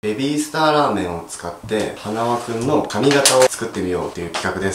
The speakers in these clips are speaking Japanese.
ベビースターラーメンを使って花輪くんの髪型を作ってみようという企画です。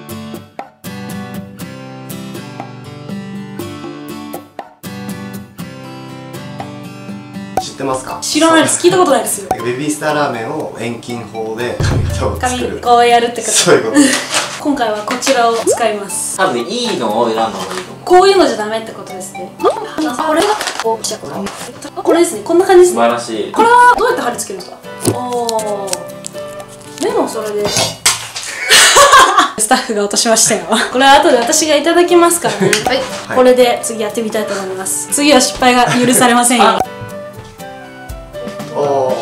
知ってますか？ 知らないです。聞いたことないですよ。 ベビースターラーメンを遠近法で髪型を作る。 髪こうやるってこと。 そういうこと。 今回はこちらを使います。 多分いいのを選んだ方がいいと思う。 こういうのじゃダメってことですね。これがこうしちゃう。これですね。こんな感じですね。 素晴らしい。 これはどうやって貼り付けるんですか？おお。でもそれで。スタッフが落としましたよ。これは後で私がいただきますからね。はい。これで次やってみたいと思います。次は失敗が許されませんよ。 おお。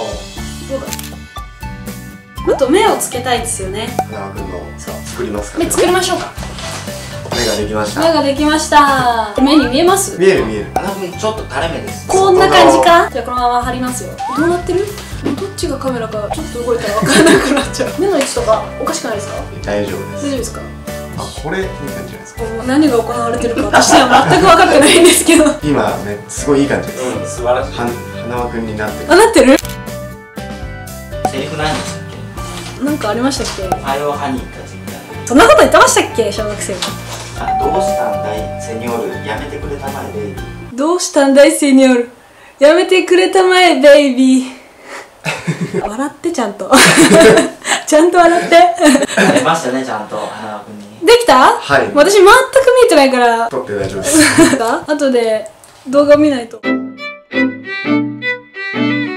あと目をつけたいですよね。 花輪くんの作りますか？ 目作りましょうか。 目ができました。 目ができました。目に見えます？ 見える見える。 花君ちょっと垂れ目です。 こんな感じか。じゃあこのまま貼りますよ。どうなってる？どっちがカメラかちょっと動いたら分からなくなっちゃう。目の位置とかおかしくないですか？ 大丈夫です。 大丈夫ですか？ あ、これいい感じじゃないですか。 何が行われてるか私には全く分かってないんですけど。 今ね、すごいいい感じです。 うん、素晴らしい。 花輪くんになってる。 あ、なってる？ セリフ何でしたっけ？ なんかありましたっけ？ あれを歯にたちみたいな。 そんなこと言ってましたっけ？小学生が。 あ、どうしたんだいセニョール、やめてくれたまえベイビー。 どうしたんだいセニョール、やめてくれたまえベイビー。笑ってちゃんと。ちゃんと笑って。 出ましたね、ちゃんと花輪君に。 できた？ はい。 私全く見えてないから。 撮って大丈夫です。 後で動画見ないと。